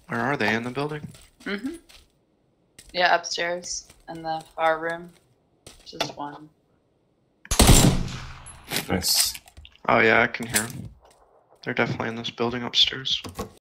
Where are they? In the building? Mm-hmm. Yeah, upstairs in the far room. Just one. Nice. Oh yeah, I can hear them. They're definitely in this building upstairs.